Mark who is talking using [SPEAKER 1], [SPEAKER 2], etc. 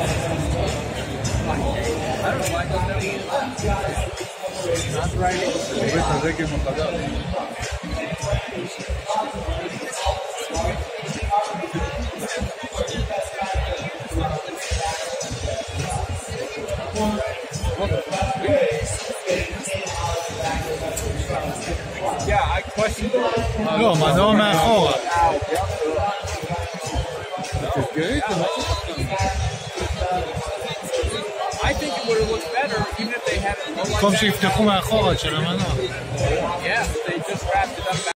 [SPEAKER 1] don't know, I don't know. Not right. Yeah, I questioned
[SPEAKER 2] לא, מנוע מאחורה.
[SPEAKER 1] I think it would have looked better even if they had it low like
[SPEAKER 2] במקום שיפתחו מאחורה של המנוע.
[SPEAKER 1] Yeah, they just wrapped it up.